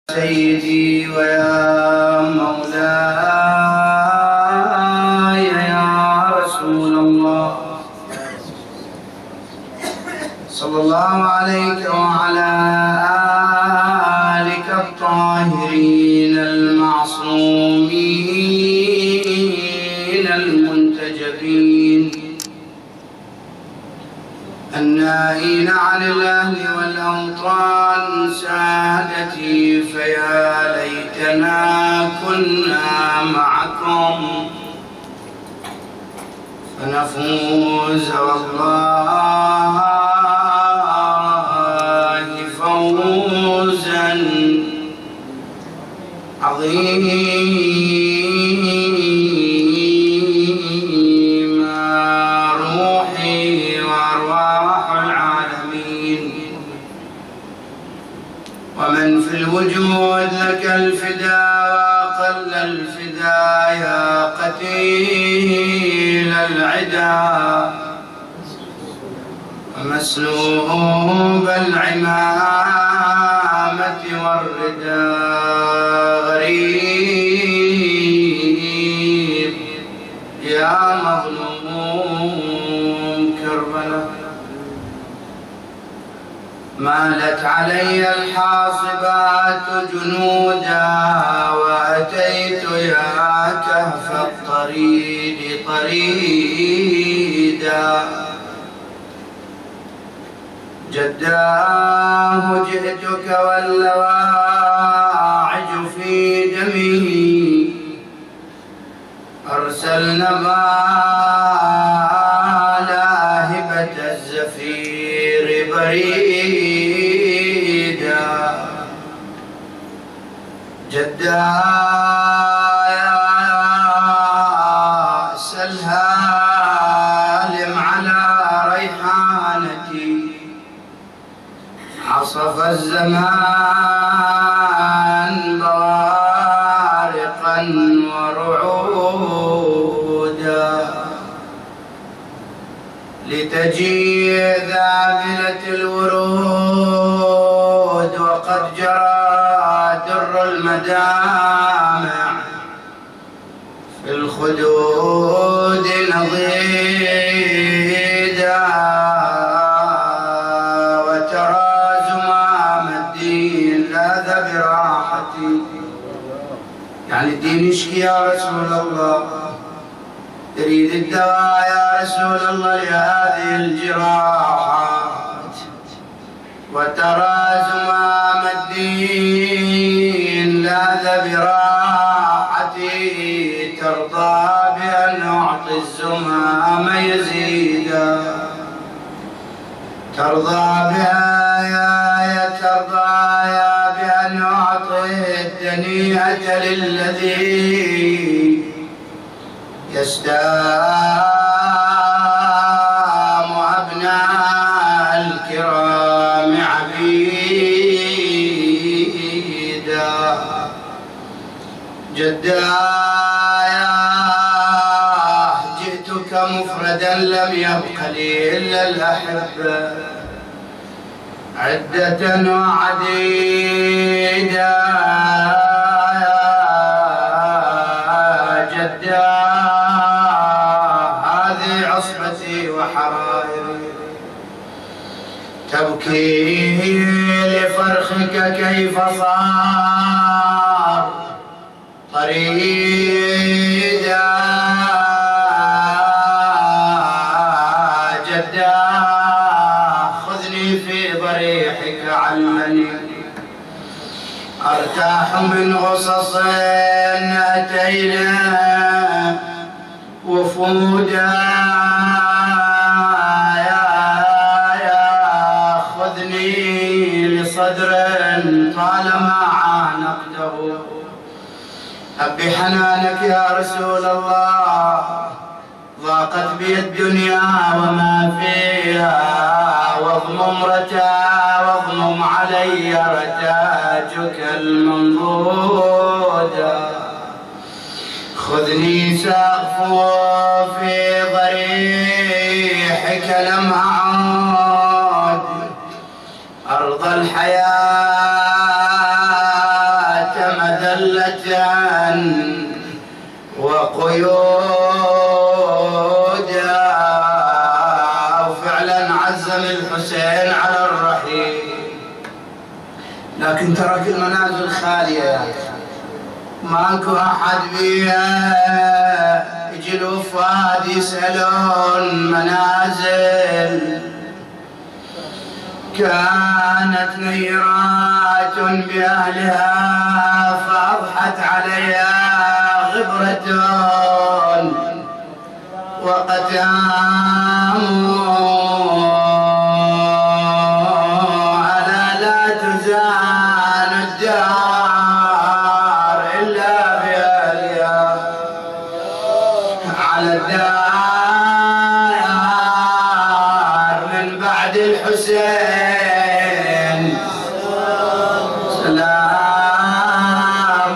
سيدي ويا مولاي يا رسول الله صلى الله عليك وعلى آلك الطاهرين المعصومين المنتجبين الناهين عن الأهل والأوطان سادتي فيا ليتنا كنا معكم فنفوز والله فوزا عظيما روحي وأرواح العالمين ومن في الوجود لك الفداء وأقل الفداء يا قتيل العدا ومسلوب العمامة والرداء غريب يا مظلوم كربلاء مالت علي الحاصبات جنودا وأتيت يا كهف الطريد طريدا جداه جئتك واللواعج في دمه أرسلنا لاهبة الزفير بريدا جداه يا سلهالم على ريحانتي عصف الزمان بوارقا ورعودا لتجيء ذابلة الورود وقد جرى در المدامع في الخدود نضيدا براحتي يعني الدين يشكي يا رسول الله تريد الدواء يا رسول الله لهذه الجراحات وترى زمام الدين لاذ براحتي ترضى بأن أعطي الزمام يزيدا ترضى بها يا ترضى يا بأن أعطي الدنيئة للذي يستام أبناء الكرام عبيدا جداه جئتك مفردا لم يبق لي إلا الأحبة عدة وعديدة جدا هذه عصبتي وحرائري تبكي لفرخك كيف صار طريدا جدا ضريحك علني أرتاح من غصص أتينا وفودا خذني لصدر طالما عانقته أبي حنانك يا رسول الله ضاقت بي الدنيا وما فيها واضمم واضمم علي رتاجك المنضودا خذني سأغفو في ضريحك لم أعود أرض الحياة مذلة وقيودا، وفعلا عزم الحسين على الرحيل، لكن ترك المنازل خالية يا أخي، ماكو أحد بيها. يجي الوفاد يسألون منازل، كانت نيرات بأهلها فأضحت عليها غبرة وقتاموا على لا تزال الدار إلا بأهلها، على الدار من بعد الحسين سلام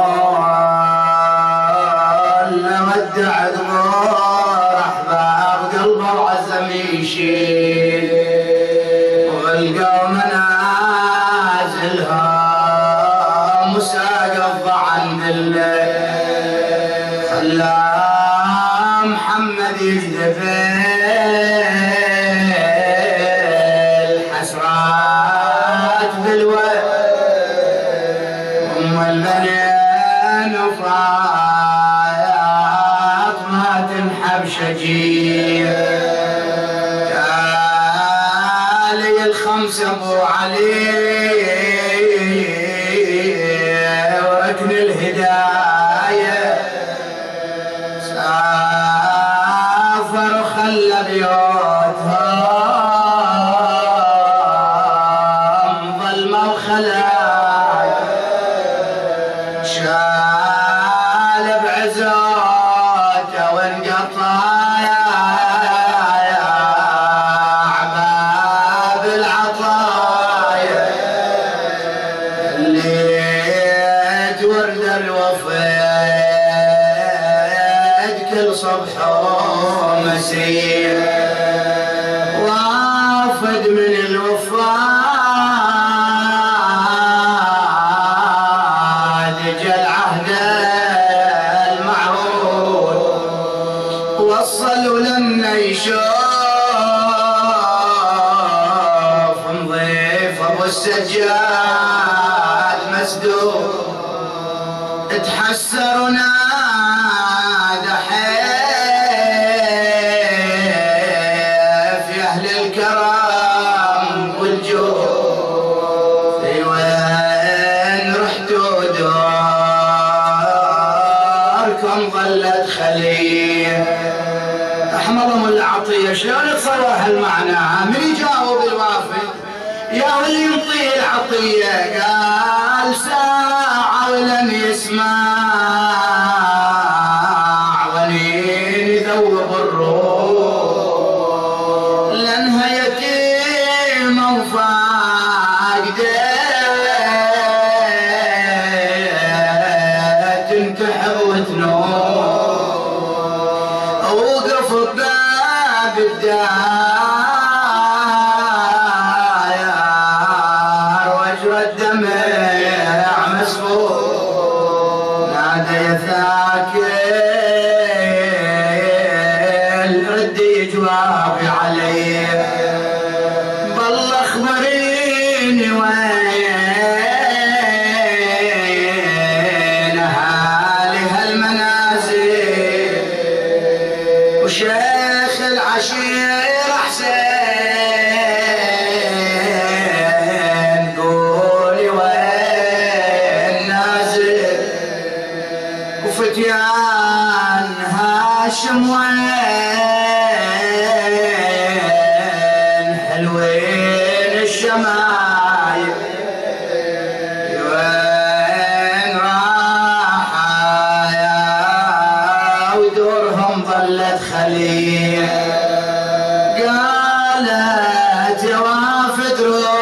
الله ودع دموع أحباب قلبه وعزم يشيل، والقوا منازلهم وساقف عند الليل، خلى محمد يجدفل الحسرات بالوقت، ام البنين وفايات ما تنحب شجيع، تالي الخمسة ابو علي وركن الهداية، سافر وخلى بيوتهم ظلمة وخلايا، شال بعزوته وانقطايا عباب العطايا، اللي تورد الوفيد كل صبح ومسير، وافد من الوفاد جا العهد المعهود، وصلوا لنا يشوف نظيف ابو السجاد مسدود، تحسر ونادى حيف يا اهل الكرم والجود، في وين رحتوا داركم ظلت خليه، احمضهم العطيه. شلون تصور هالمعنى؟ من يجاوب الوافد يا اللي ينطيه العطيه؟ قال ساعه ولن يسمع ولين يذوب الروح، لانها يتيمه وفاقده تنتحر وتنوم، اوقف بباب الدار واجرى الدمع مسفوح، نادى يا ثاكل ردي جوابي عليه، بالله اخبريني وين اهالي هالمنازل، وشيخ العشير حسين قولي وين نازل، وفتيان هاشم وين حلوين الشمايل، وين راحة ودورهم ظلت خليه، قالت يا وافد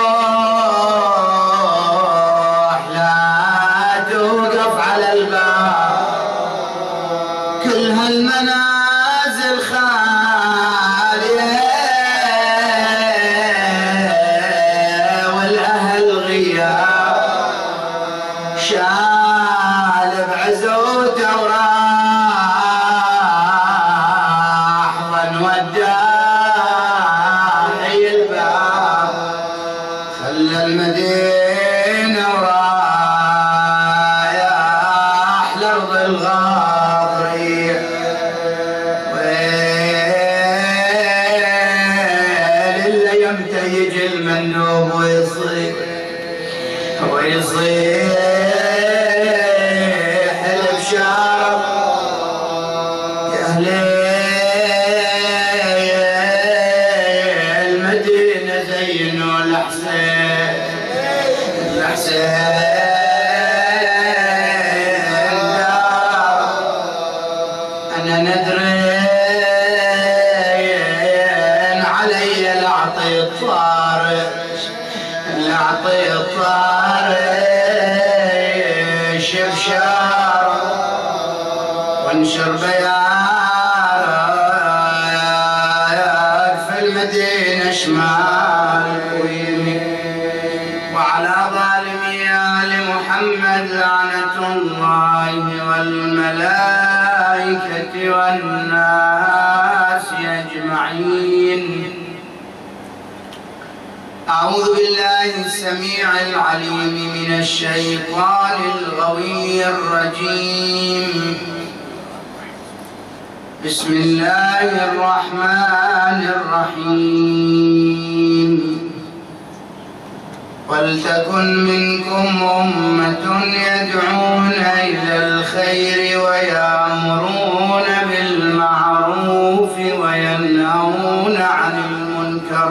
روح لا توقف على الباب، كل هالمنازل خالية والاهل غياب، واكشف شاره وانشر بيارك في المدينة شمال ويمين، وعلى ظالمي آل محمد لعنة الله والملائكة والناس أجمعين. أعوذ بالله السميع العليم من الشيطان الغوي الرجيم. بسم الله الرحمن الرحيم. ولتكن منكم أمة يدعون إلى الخير ويأمرون بالمعروف وينهون عن المنكر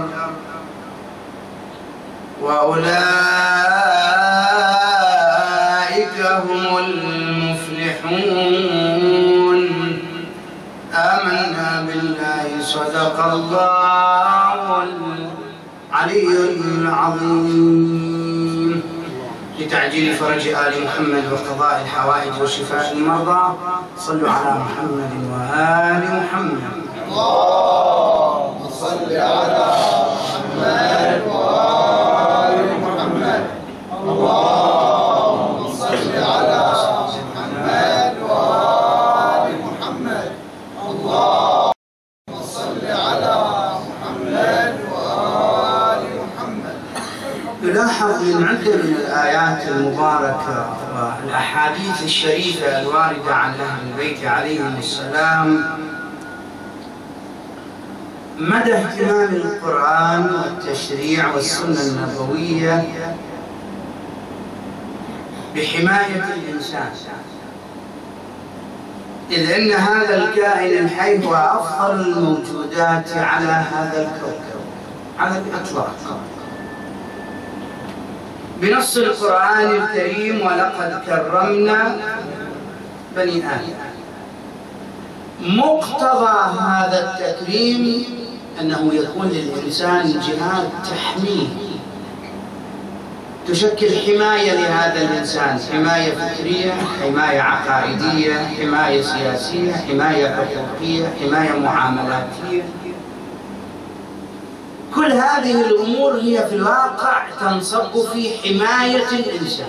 وأولئك هم المفلحون. آمنا بالله صدق الله العلي العظيم. لتعجيل فرج آل محمد وقضاء الحوائج وشفاء المرضى صلوا على محمد وآل محمد. اللهم صل على محمد وآل محمد. اللهم صل على محمد وآل محمد. اللهم صل على محمد وآل محمد. يلاحظ من عدة من الآيات المباركة والأحاديث الشريفة الواردة عن أهل البيت عليهم السلام مدى اهتمام القرآن والتشريع والسنة النبوية بحماية الإنسان، إذ أن هذا الكائن الحي هو أفضل الموجودات على هذا الكوكب على الإطلاق بنص القرآن الكريم: ولقد كرمنا بني آدم. مقتضى هذا التكريم أنه يكون للإنسان جهات تحميه، تشكل حماية لهذا الإنسان، حماية فكرية، حماية عقائدية، حماية سياسية، حماية حقوقية، حماية معاملاتية. كل هذه الأمور هي في الواقع تنصب في حماية الإنسان،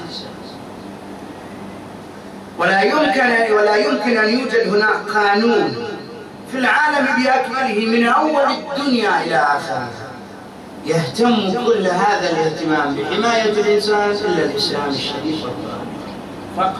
ولا يمكن أن يوجد هناك قانون في العالم بأكمله من أول الدنيا إلى آخرها يهتم كل هذا الاهتمام بحماية الإنسان إلا الإسلام الشريف فقط.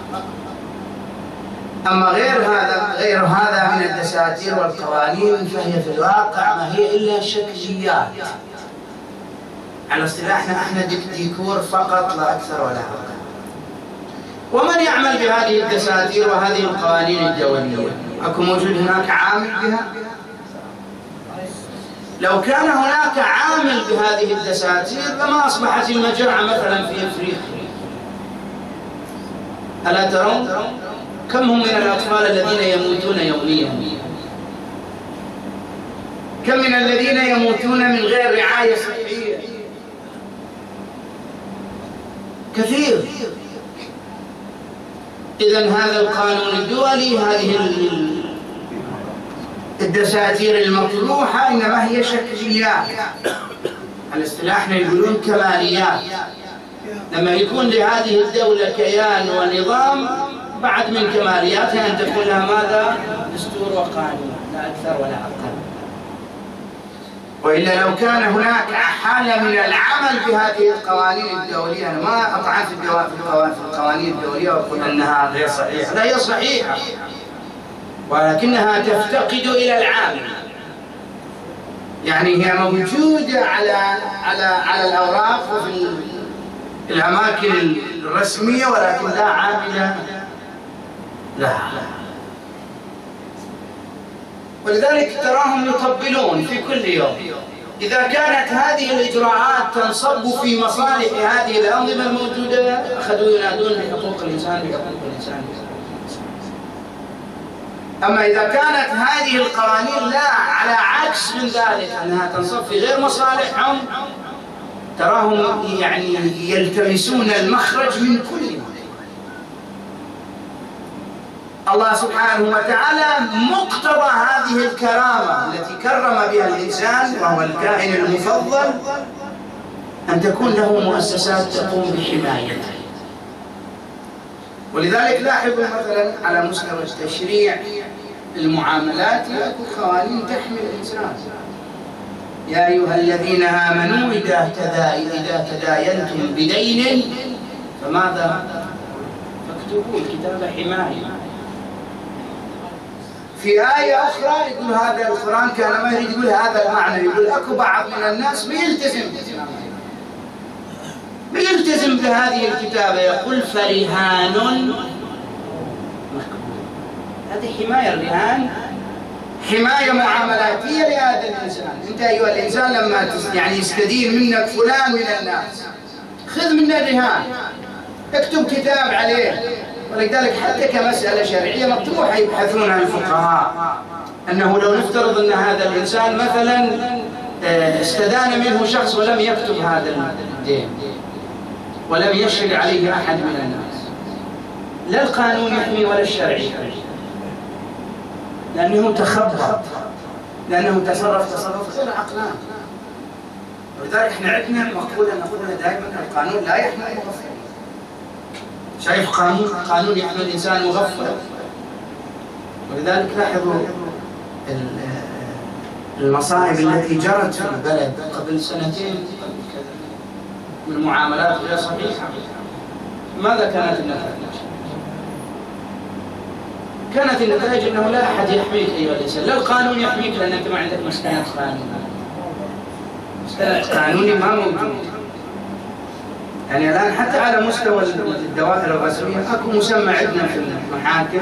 أما غير هذا من الدساتير والقوانين فهي في الواقع ما هي إلا شكليات، على اصطلاحنا احنا ديكور فقط لا أكثر ولا أقل. ومن يعمل بهذه الدساتير وهذه القوانين الدولية؟ أكو موجود هناك عامل بها؟ لو كان هناك عامل بهذه الدساتير لما أصبحت المجاعة مثلا في أفريقيا. ألا ترون كم هم من الأطفال الذين يموتون يوميا؟ كم من الذين يموتون من غير رعاية صحية؟ كثير. إذن هذا القانون الدولي، هذه الدساتير المطروحة إنما هي شكليات، على اصطلاحنا يقولون كماليات. لما يكون لهذه الدولة كيان ونظام بعد من كمالياتها أن تكون لها ماذا؟ دستور وقانون، لا أكثر ولا أقل. وإلا لو كان هناك حالة من العمل بهذه القوانين الدولية، أنا ما أطعن في القوانين الدولية وأقول أنها غير صحيحة، لا هي صحيحة ولكنها تفتقد إلى العامل. يعني هي موجودة على الأوراق وفي الأماكن الرسمية ولكن لا عامل لها. ولذلك تراهم يطبلون في كل يوم إذا كانت هذه الإجراءات تنصب في مصالح هذه الأنظمة الموجودة، أخذوا ينادون بحقوق الإنسان بحقوق الإنسان. أما إذا كانت هذه القوانين لا، على عكس من ذلك أنها تنصب في غير مصالحهم، تراهم يعني يلتمسون المخرج من كل ما. الله سبحانه وتعالى مقتضى هذه الكرامة التي كرم بها الإنسان وهو الكائن المفضل أن تكون له مؤسسات تقوم بحمايته. ولذلك لاحظوا مثلا على مستوى التشريع المعاملات يكون قوانين تحمي الإنسان. يا أيها الذين آمنوا إذا تداينتم بدين فماذا؟ فاكتبوا الكتاب حماية. في آية أخرى يقول هذا القرآن كان ما يريد يقول هذا المعنى، يقول أكو بعض من الناس بيلتزم بهذه الكتابة، يقول فرهان مكبول. هذه حماية، الرهان حماية معاملاتية لهذا الإنسان. أنت أيها الإنسان لما يعني يستدين منك فلان من الناس خذ منه الرهان، اكتب كتاب عليه. ولذلك حتى كمسألة شرعية مطروحة يبحثون عن الفقهاء أنه لو نفترض أن هذا الإنسان مثلا استدان منه شخص ولم يكتب هذا الدين ولم يشهد عليه أحد من الناس، لا القانون يحمي ولا الشرع يحمي، لأنه تخبط، لأنه تصرف غير عقلاني. ولذلك احنا عندنا مقولة نقولها دائما القانون لا يحمي المغفل. شايف قانون يحمي الإنسان مغفل. ولذلك لاحظوا المصائب التي جرت في البلد قبل سنتين من معاملات غير صحيحة. ماذا كانت النتائج؟ كانت النتائج أنه لا أحد يحميك أيها الإنسان، لا القانون يحميك لأن أنت ما عندك مستند قانوني. مستند قانوني ما موجود. يعني الآن حتى على مستوى الدوائر الرسمية أكو مسمى عندنا في المحاكم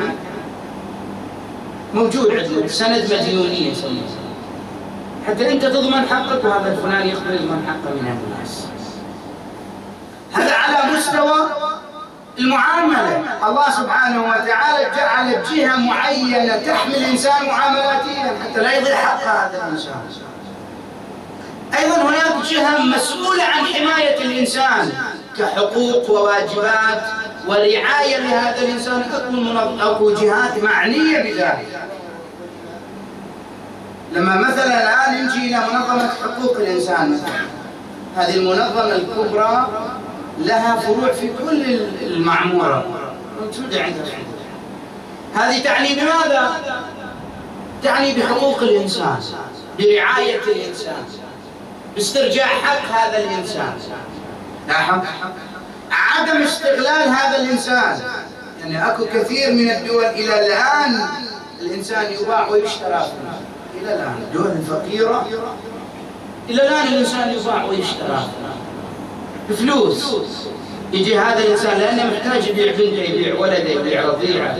موجود عندنا سند مديونية يسمونه، حتى أنت تضمن حقك وهذا الفلان يقبل يضمن حقه من الناس. هذا على مستوى المعاملة. الله سبحانه وتعالى جعل جهة معينة تحمي الإنسان معاملاتيا حتى لا يضيع حق هذا الإنسان. أيضا هناك جهة مسؤولة عن حماية الإنسان كحقوق وواجبات ورعاية لهذا الإنسان. أكو جهات معنية بذلك. لما مثلا الآن نجي إلى منظمة حقوق الإنسان مثلا، هذه المنظمة الكبرى لها فروع في كل المعمورة موجودة عندها. هذه تعني بماذا؟ تعني بحقوق الإنسان، برعاية الإنسان، باسترجاع حق هذا الإنسان. لاحظ عدم استغلال هذا الإنسان. يعني أكو كثير من الدول إلى الآن الإنسان يباع ويشترى إلى الآن، الدول الفقيرة إلى الآن الإنسان يباع ويشترى بفلوس. يجي هذا الإنسان لأنه محتاج يبيع بنته، يبيع ولده، يبيع رضيعه.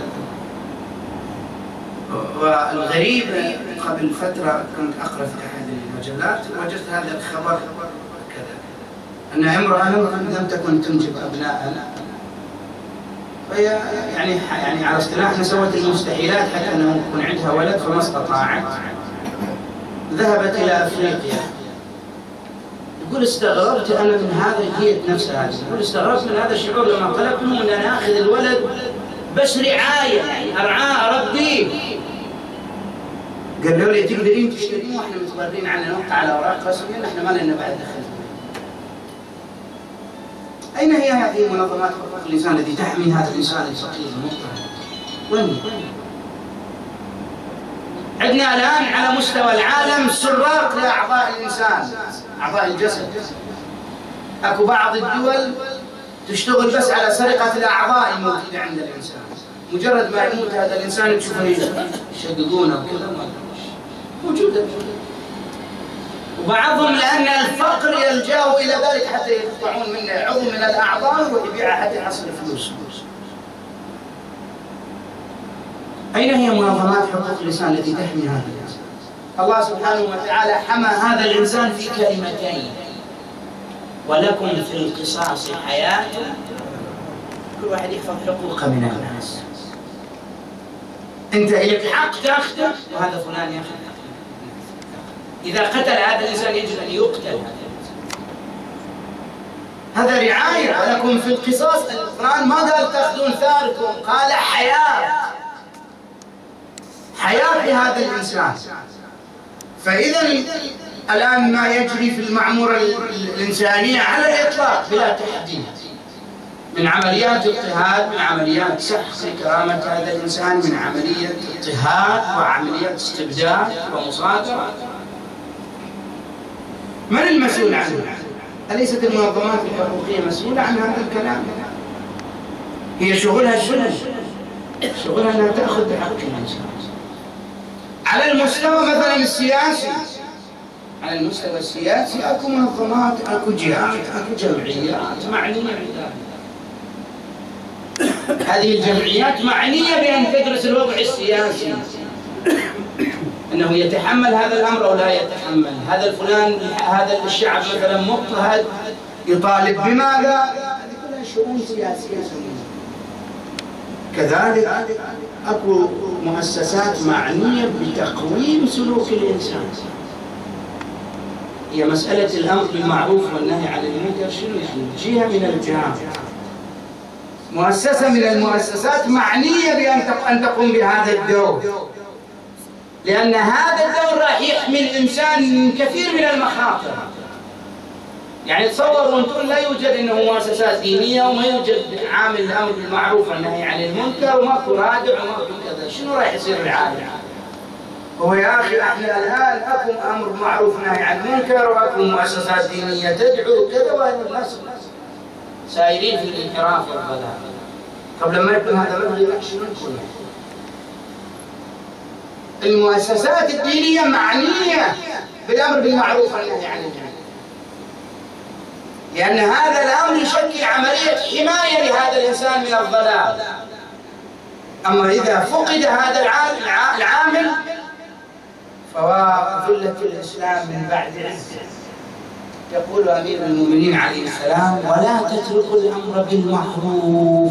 والغريب قبل فترة كنت أقرأ في أحد المجلات وجدت هذا الخبر كذا، أن امرأة لم تكن تنجب أبناء، فهي يعني على اصطلاحنا سوت المستحيلات حتى أنه يكون عندها ولد فما استطاعت، ذهبت إلى أفريقيا. يقول استغربت أنا من هذا، هي نفسها هذه، يقول استغربت من هذا الشعور لما طلبت منه أن أنا آخذ الولد بس رعاية، يعني أرعاه أربيه. قالوا لي تقدرين تشترين واحنا متبررين عن نوقع على أوراق رسمية، نحن ما لنا بعد دخل. أين هي هذه منظمات حقوق الإنسان التي تحمي هذا الإنسان الفقير المضطهد؟ وين؟ عندنا الآن على مستوى العالم سراق لأعضاء الإنسان، أعضاء الجسد. أكو بعض الدول تشتغل بس على سرقة الأعضاء الموجودة عند الإنسان. مجرد ما يموت هذا الإنسان تشوفه يشققونه وكذا موجودة. وبعضهم لأن الفقر يلجأوا إلى ذلك حتى يقطعون منه عضو من الأعضاء ويبيعها حتى يحصل فلوس. أين هي منظمات حقوق الإنسان التي تحمي هذا الإنسان؟ الله سبحانه وتعالى حمى هذا الإنسان في كلمتين: ولكم في القصاص حياة. كل واحد يحفظ حقوقه من الناس. أنت لك حق تأخذه وهذا فلان يأخذ. إذا قتل هذا الإنسان يجب أن يقتل. هذا رعاية. ولكم في القصاص. القرآن ما قال تأخذون ثاركم، قال حياة. حياة لهذا الإنسان. فإذا الآن ما يجري في المعمورة الإنسانية على الإطلاق بلا تحديد من عمليات اضطهاد، من عمليات سحق كرامة هذا الإنسان، من عملية اضطهاد وعمليات استبداد ومصادرة. من المسؤول عنه؟ أليست المنظمات الحقوقية مسؤولة عن هذا الكلام؟ هي شغلها شنو؟ شغلها أنها تأخذ بحق الإنسان. على المستوى مثلا السياسي، على المستوى السياسي اكو منظمات، اكو جهات، اكو جمعيات معنيه بذلك. هذه الجمعيات معنيه بان تدرس الوضع السياسي، انه يتحمل هذا الامر او لا يتحمل، هذا الفلان، هذا الشعب مثلا مضطهد يطالب بماذا؟ هذه كلها شؤون سياسيه. كذلك اكو مؤسسات معنيه بتقويم سلوك الانسان. هي مسألة الأمر بالمعروف والنهي عن المنكر شنو يعني؟ جهة من الجهات، مؤسسة من المؤسسات معنية بأن تقوم بهذا الدور، لأن هذا الدور راح يحمي الإنسان من كثير من المخاطر. يعني تصوروا أنتم لا يوجد إنه مؤسسات دينية وما يوجد عامل الأمر بالمعروف والنهي عن المنكر وماكو رادع وماكو كذا، شنو راح يصير العالم؟ هو يا أخي احنا الآن أكو أمر معروف نهي عن المنكر وأكو مؤسسات دينية تدعو كذا، وهذا الناس سائرين في الانحراف والضلال. طب لما يكون هذا مبني شنو نكون؟ المؤسسات الدينية معنية بالأمر بالمعروف والنهي عن المنكر، لأن هذا الأمر يشكل عملية حماية لهذا الإنسان من الضلال. أما إذا فقد هذا العامل فذلة الإسلام من بعد عزه. يقول أمير المؤمنين عليه السلام: ولا تتركوا الأمر بالمعروف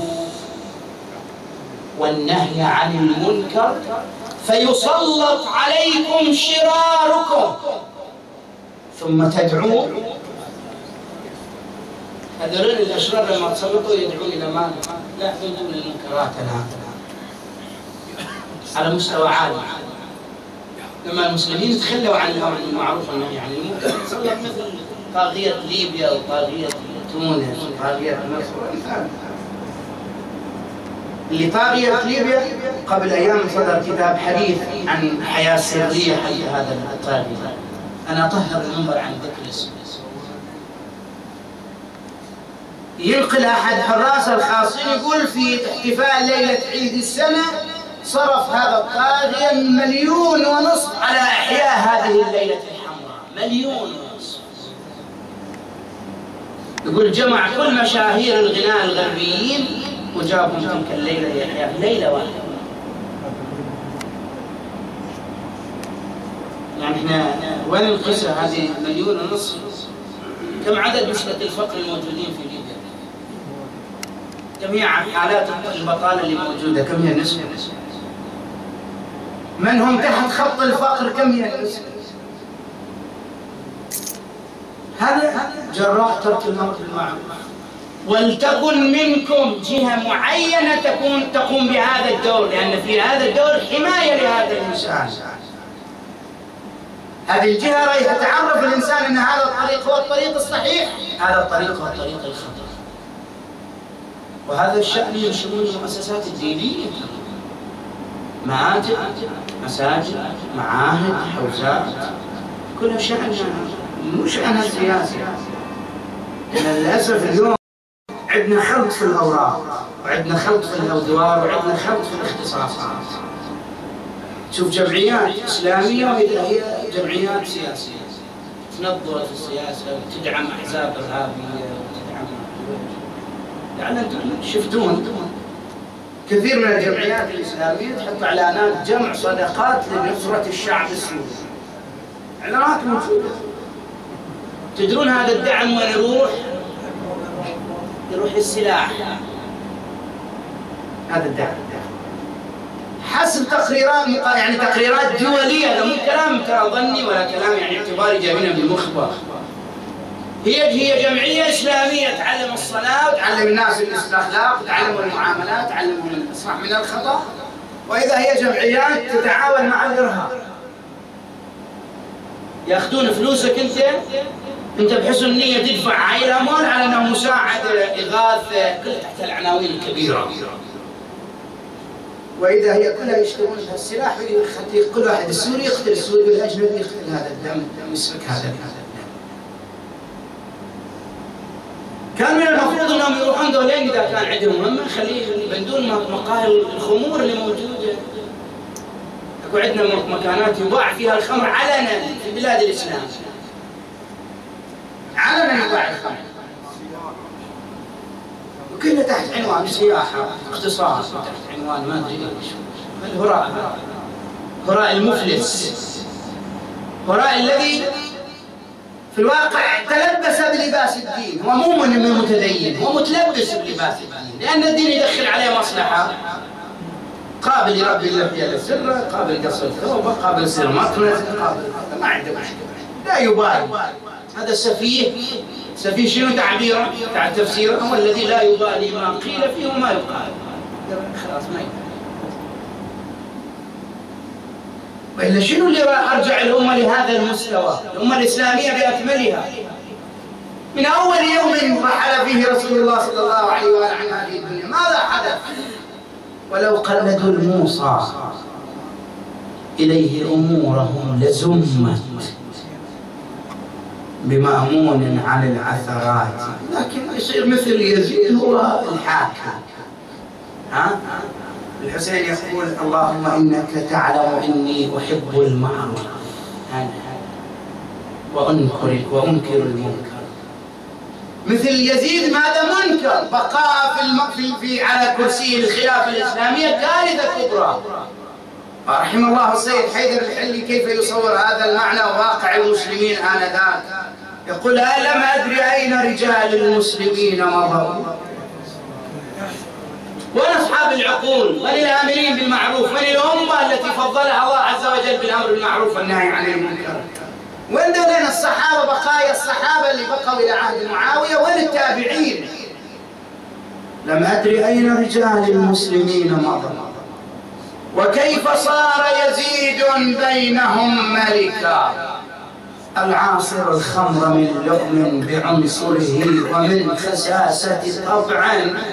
والنهي عن المنكر فيسلط عليكم شراركم ثم تدعون. هذول الأشرار لما تسلطوا يدعون إلى ماذا؟ لا يدعون المنكرات الآن على مستوى عالي. لما المسلمين تخلوا عن الامر بالمعروف والنهي عن المنكر صارت مثل طاغيه ليبيا وطاغيه تونس وطاغيه مصر. اللي طاغيه ليبيا قبل ايام صدر كتاب حديث عن حياه سريه حتى هذا الطاغيه. انا اطهر المنبر عن ذكر اسمه. ينقل احد حراس الخاصين يقول في احتفال ليله عيد السنه صرف هذا الطاغية 1.5 مليون على إحياء هذه الليلة الحمراء. 1.5 مليون. يقول جمع كل مشاهير الغناء الغربيين وجابهم تلك الليلة لإحياء ليلة واحدة. يعني احنا وين القصة هذه 1.5 مليون؟ كم عدد نسبة الفقر الموجودين في ليبيا؟ كم هي حالات البطالة اللي موجودة؟ كم هي النسبة؟ من هم تحت خط الفقر؟ كم هي النسبة؟ هذا جراء ترك الأمر بالمعروف. ولتكن منكم جهة معينة تقوم بهذا الدور، لأن في هذا الدور حماية لهذا الإنسان. هذه الجهة راح تعرف الإنسان أن هذا الطريق هو الطريق الصحيح، هذا الطريق هو الطريق الخطأ. وهذا الشأن من شؤون المؤسسات الدينية، معاتب، مساجد، معاهد، حوزات، كلها شأن مو شأنها السياسي. للأسف اليوم عندنا خلط في الأوراق، وعندنا خلط في الأدوار، وعندنا خلط في الاختصاصات. شوف جمعيات إسلامية وهي جمعيات سياسية تنظر في السياسة وتدعم أحزاب إرهابية وتدعم، يعني أنتم شفتون كثير من الجمعيات الإسلامية تحط إعلانات جمع صدقات لنصرة الشعب السوري. إعلانات موجودة. تدرون هذا الدعم وين يروح؟ يروح للسلاح. هذا الدعم حسب تقريرات، يعني تقريرات دولية، مو كلام ترى ظني ولا كلام يعني اعتباري جايبينه من المخبر. هي جمعية إسلامية تعلم الصلاة وتعلم الناس الأخلاق وتعلم المعاملات، تعلم الإصلاح من الخطأ، وإذا هي جمعيات تتعاون مع الإرهاب، يأخذون فلوسك أنت بحسن نية تدفع هاي الأموال على أنه مساعدة إغاثة، كلها تحت العناوين الكبيرة. وإذا هي كلها يشترون السلاح، كل واحد السوري يقتل السوري والأجنبي يقتل هذا الدم، يسفك هذا الدم. كان من المفروض أنهم يروحون دولين إذا كان عندهم مهمة، خليه يبندون مقاهي الخمور اللي موجودة. أكو عندنا مكانات يباع فيها الخمر علنا في بلاد الإسلام، علنا يباع الخمر، وكله تحت عنوان سياحة، اقتصاد، تحت عنوان ما أدري ايش، الهراء، هراء المفلس، هراء الذي في الواقع تلبس بلباس الدين. هو مو من متدين، هو متلبس بلباس الدين، لأن الدين يدخل عليه مصلحة. قابل يربي اللحية للسرة، قابل قص الثوبة، قابل يصير مكنس، قابل ما عنده مشكلة، لا يبالي. هذا السفيه، سفيه شنو تعبيره؟ تفسيره، هو الذي لا يبالي ما قيل فيه وما يقال، خلاص ما يبالي. وإلا شنو اللي أرجع الأمة لهذا المستوى؟ الأمة الإسلامية بأكملها من أول يوم رحل فيه رسول الله صلى الله عليه وآله عن هذه الدنيا ماذا حدث؟ ولو قلدوا الموصى إليه أمورهم لزمت بمأمون عن العثرات، لكن يصير مثل يزيد هو الحاكم. الحسين يقول اللهم إنك تعلم إني أحب المعروف وأنكر المنكر. مثل يزيد ماذا منكر؟ بقاء في على كرسي الخلافة الإسلامية كارثة كبرى. رحم الله السيد حيدر الحلي كيف يصور هذا المعنى وواقع المسلمين آنذاك. يقول ألم أدري أين رجال المسلمين مضوا؟ وين أصحاب العقول؟ من الآمرين بالمعروف؟ من الأمة التي فضلها الله عز وجل بالأمر بالمعروف والنهي عن المنكر؟ وين دولين الصحابة، بقايا الصحابة اللي بقوا إلى عهد معاوية؟ وين التابعين؟ لم أدري أين رجال المسلمين مضوا، وكيف صار يزيد بينهم ملكا. العاصر الخمر من لؤم بعنصره ومن خساسة طبع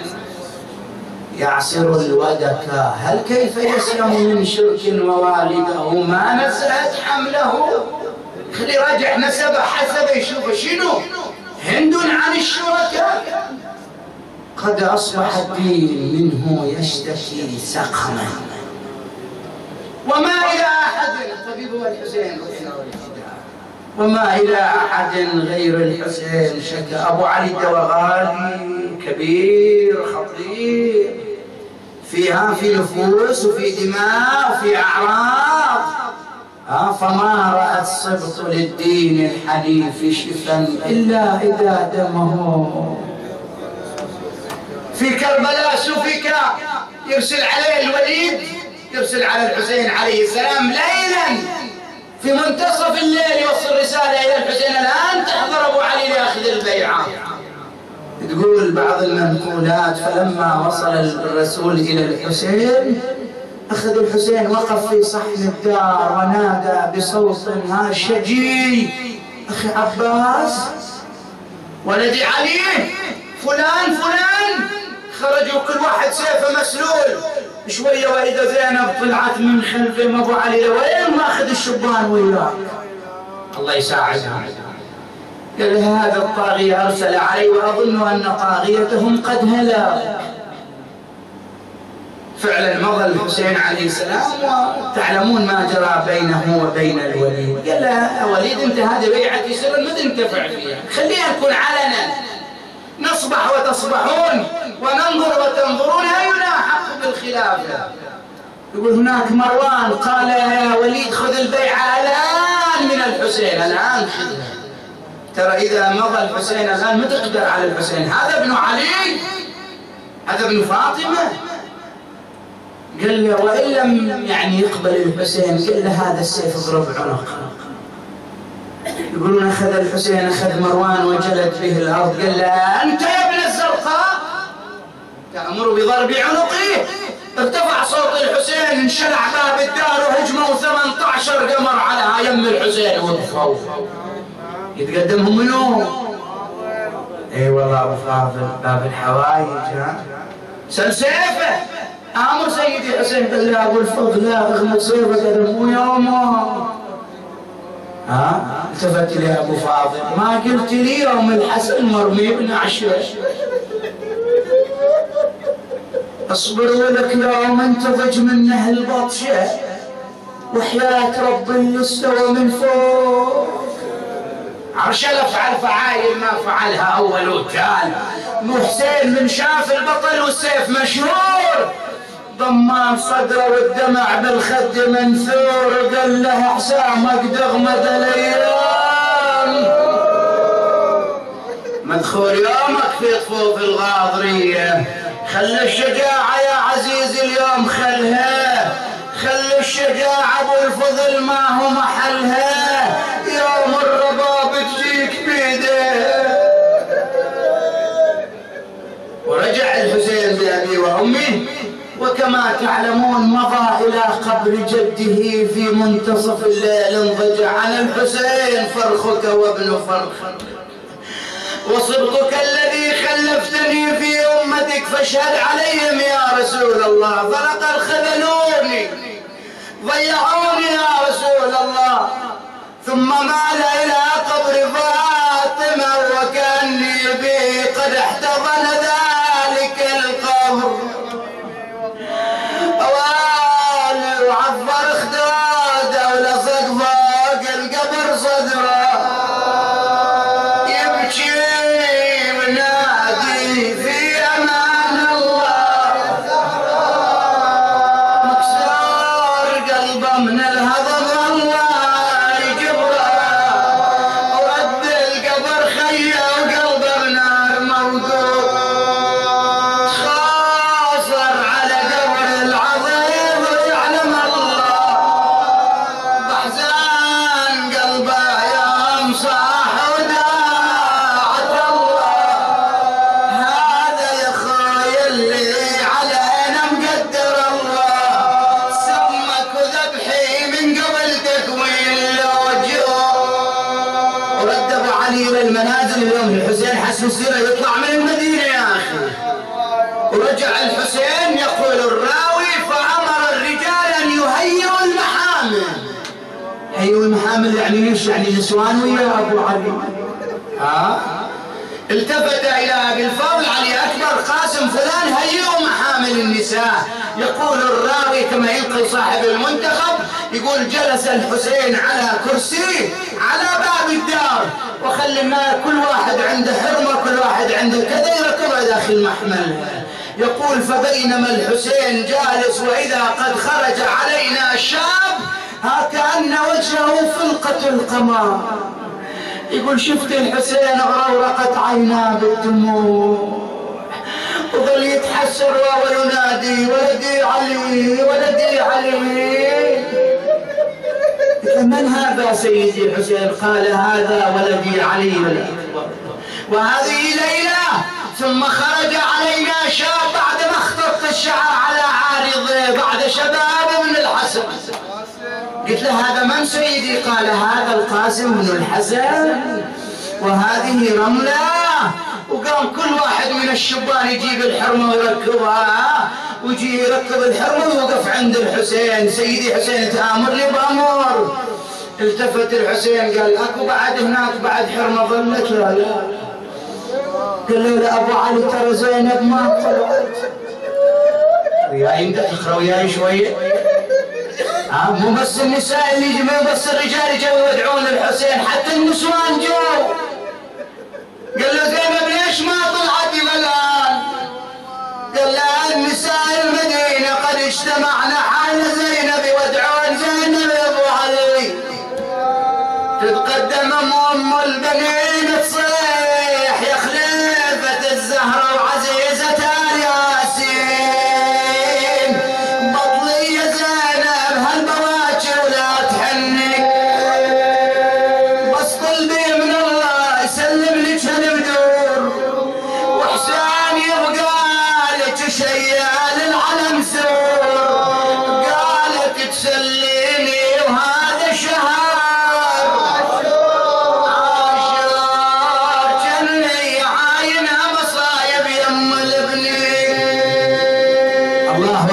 يعصر الودكا. هل كيف يسلم من شرك ووالده ما نزلت حمله؟ خلي راجع نسبه حسبه يشوف شنو هند عن الشركاء. قد أصبح الدين منه يشتكي سقما، وما إلى أحد، الطبيب هو الحسين، وما إلى أحد غير الحسين شكى. أبو علي الدوغالي كبير خطير، في نفوس وفي دماء وفي أعراض. فما رأى السبط للدين الحنيف شفا إلا إذا دمه في كربلاء سفك. يرسل عليه الوليد، يرسل على الحسين عليه السلام ليلا في منتصف الليل، يوصل رسالة إلى الحسين الآن تحضر أبو علي لأخذ البيعة. تقول بعض المنقولات فلما وصل الرسول إلى الحسين أخذ الحسين وقف في صحن الدار ونادى بصوت شجي: أخي عباس، ولدي علي، فلان فلان. خرجوا كل واحد سيفه مسلول. شوية وإذا زينب طلعت من خلفهم. أبو علي وين ماخذ الشبان وياك؟ الله يساعدهم. قال هذا الطاغية أرسل علي وأظن أن طاغيتهم قد هلك. فعلا مضى الحسين عليه السلام وتعلمون ما جرى بينه وبين الوليد. قال له يا وليد أنت هذه بيعتي سر ما تنتفع فيها، خليها تكون علنا، نصبح وتصبحون وننظر وتنظرون، أينا حق بالخلافة. يقول هناك مروان قال يا وليد خذ البيعة الآن من الحسين، الآن خذها. ترى إذا مضى الحسين الآن ما تقدر على الحسين، هذا ابن علي، هذا ابن فاطمة. قال له وإن لم يعني يقبل الحسين، قال له هذا السيف اضرب عنقه. يقولون أخذ الحسين، أخذ مروان وجلد به الأرض. قال له أنت يا ابن الزرقاء تأمر بضرب عنقه؟ ارتفع صوت الحسين الحسين انشلع باب الدار وهجموا 18 قمر على يم الحسين وقفوا. يتقدمهم منو؟ اي والله ابو فاضل باب الحوايج. ها سل سيفه امر سيدي حسين قال له ابو الفضل لا اغمد سيفك هذا مو يومه. التفت لي ابو فاضل ما قلت لي يوم الحسن مرمي بنعشه اصبر ولك يوم انتضج منه البطشه وحياة رب اللي استوى من فوق. عرش افعل فعايل ما فعلها اول وتال. مو حسين من شاف البطل والسيف مشهور ضمان صدره والدمع بالخد منثور. قال له حسامك دغمد الايام مدخول يومك في طفوف الغاضريه. خل الشجاعه يا عزيزي اليوم خلها. خل الشجاعه ابو الفضل ما هو محلها. يوم الرباب تجيك بيده. ورجع الحسين بأبي وأمي وكما تعلمون مضى إلى قبر جده في منتصف الليل. انضج عن الحسين فرخك وابن فرخك وصبتك الذي خلفتني في أمتك فاشهد عليهم يا رسول الله. ضرق الخذلوني ضيعوني يا رسول الله. ثم مال إلى قبر فاطمة وكأني به قد احتضن ذلك القبر. أوالي وعفر خداده ولصق فوق القبر صدره يبكي ونادي في أمان الله. مكسور قلبه من الهضم الله يجبره ورد القبر خيه وقلبه بنار موقوف. خاصر على قبر العظيم ويعلم الله بحزان قلبه يوم صاح وداعت الله. هذا يا خوي اللي علينا مقدر الله. سمك وذبحي من قبل تكوين الوجوه. ورد ابو علي الى المنازل اليوم. الحسين حسن السيره يطلع من المدينه يا اخي. ورجع الحسين يقول الراوي فامر الرجال ان يهيئوا المحامل. هيئوا المحامل يعني ايش؟ يعني نسوان ويا ابو علي. التفت الى ابي الفضل علي اكبر قاسم فلان هيئوا محامل النساء. يقول الراوي كما ينقل صاحب المنتخب يقول جلس الحسين على كرسي على باب الدار وخلي الناس كل واحد عنده حرمه كل واحد عنده كذا يركبها داخل محمل. يقول فبينما الحسين جالس واذا قد خرج علينا شاب هكأن وجهه فلقة القمر. يقول شفت الحسين غرورقت عيناه بالدموع وظل يتحسر وينادي ولدي علي ولدي علي. من هذا سيدي الحسين؟ قال هذا ولدي علي. وهذه ليلة ثم خرج علينا شاب بعد ما اخترت الشعر على عارضه بعد شباب من الحسن. قلت له هذا من سيدي؟ قال هذا القاسم بن الحسن وهذه رملة. وقام كل واحد من الشبان يجيب الحرمة ويركبها ويجي يركب الحرمة ويوقف عند الحسين. سيدي حسين تآمرني بأمر. التفت الحسين قال اكو بعد هناك بعد حرمة ظلت؟ لا. قال له لا ابو علي ترى زينب ما طلعت. وياي انت تقرا وياي شويه. مو بس النساء اللي يجوا مو بس الرجال يجوا يودعون الحسين حتى النسوان جو. قال له زينب ليش ما طلعت الان؟ قال له النساء المدينه قد اجتمعنا حال زينب يودعون زينب يا ابو علي. تتقدم ام البنين تصيح يا خليفه الزهره وعزيزه الياسين بطلي يا زينب هالبواكر ولا تحنك بس طلبي من الله يسلم لك هالبدور وحسين يبقى لك شيال العلم سور.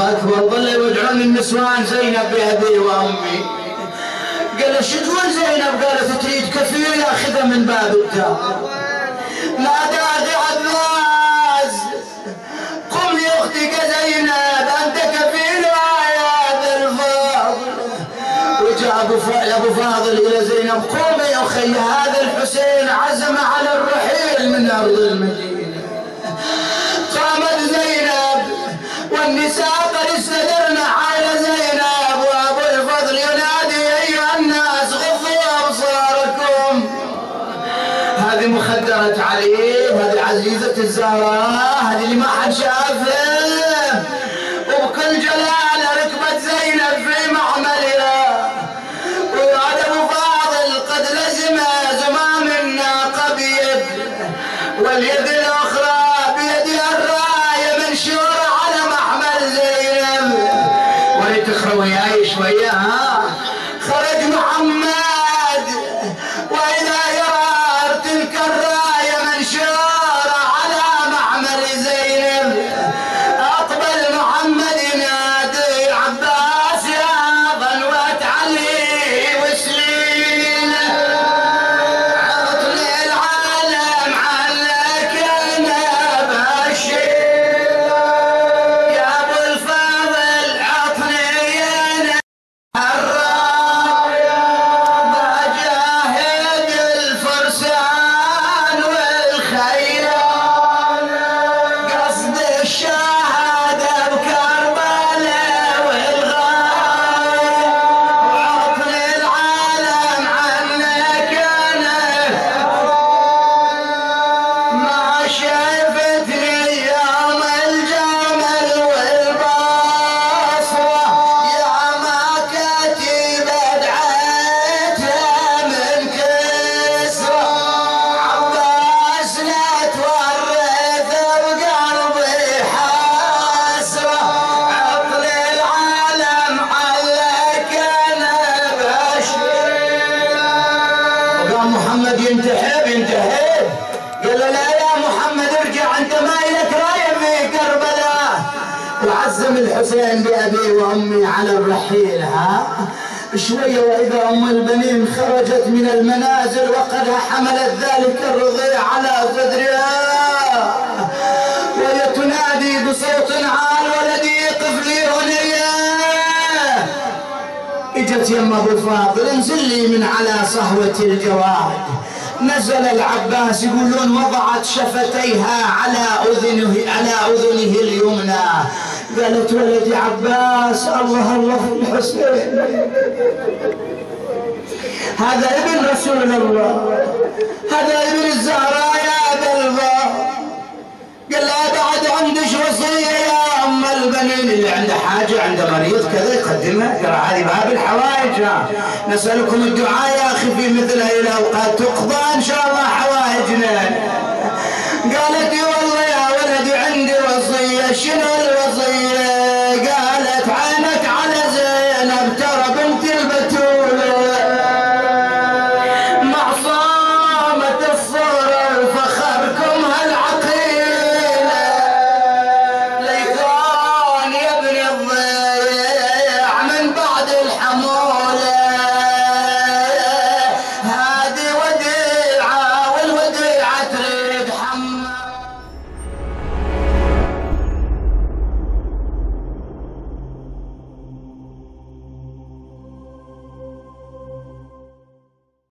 أكبر. ظل يودعون النسوان زينب بأبي وأمي. قال شو تقول زينب؟ قالت تريد كفيل ياخذها من باب الدار. نادى عباس قم لأختك زينب أنت كفيلها يا ذا الفضل. وجاء أبو فاضل إلى زينب قومي يا أخي هذا الحسين عزم على الرحيل من أرض المدينة. قامت زينب والنساء قد استدرن على زينب وأبو الفضل ينادي أيها الناس غضوا أبصاركم. هذه مخدرة علي، هذه عزيزة الزهراء، هذه اللي ما حد شافها. وبكل جلال ركبت زينب في معملها. وهذا أبو فاضل قد لزم زمام الناقة بيد، واليد الأخرى بيدها الراية منشورة على محمل زينب. ولتخروا وياي شوية ها. خرج محمد وإذا يرى تلك الراية منشورة على محمل زينب. أقبل محمد ينادي عباس يا ظنوة علي وسليل عطني العالم عليك أنا بشيل. يا أبو الفاضل عطني أنا الراية بجاهد الفرسان والخيال قصد الشهادة بكربلاء والغاية. وعطني العالم عنك أنا ما شفتني يوم الجمل والبصرة يا ما كتب دعيتها من كسرة. عباس لا تورث بقلبي حسرة. عطني العالم عليك أنا بشيل. وقام محمد ينتحب قال له لا يا محمد ارجع انت ما لك رايه في كربلاء. وعزم الحسين بأبي وأمي على الرحيل. ها شوية وإذا أم البنين خرجت من المنازل وقد حملت ذلك الرضيع على صدرها وهي تنادي بصوت عال ولدي قف لي هنيا. اجت يم ابو الفاضل انزل لي من على صهوة الجواد. نزل العباس يقولون وضعت شفتيها على اذنه اليمنى. قالت ولدي عباس الله الله في الحسين هذا ابن رسول الله، هذا ابن الزهراء يا ابا الفضل. قال لها بعد عندش وصيه يا ام البنين اللي عنده حاجه عنده مريض كذا يقدمها. ترى هذه باب الحوائج. نسالكم الدعاء يا اخي في مثل هذه الاوقات تقضى ان شاء الله حوائجنا. قالت والله يا ولدي عندي وصيه. شنو الوصيه؟ قالت عينك على زينب ترى بنت البتول معصومة الصغر فخركم هالعقيلة ليكون يا ابن الضيف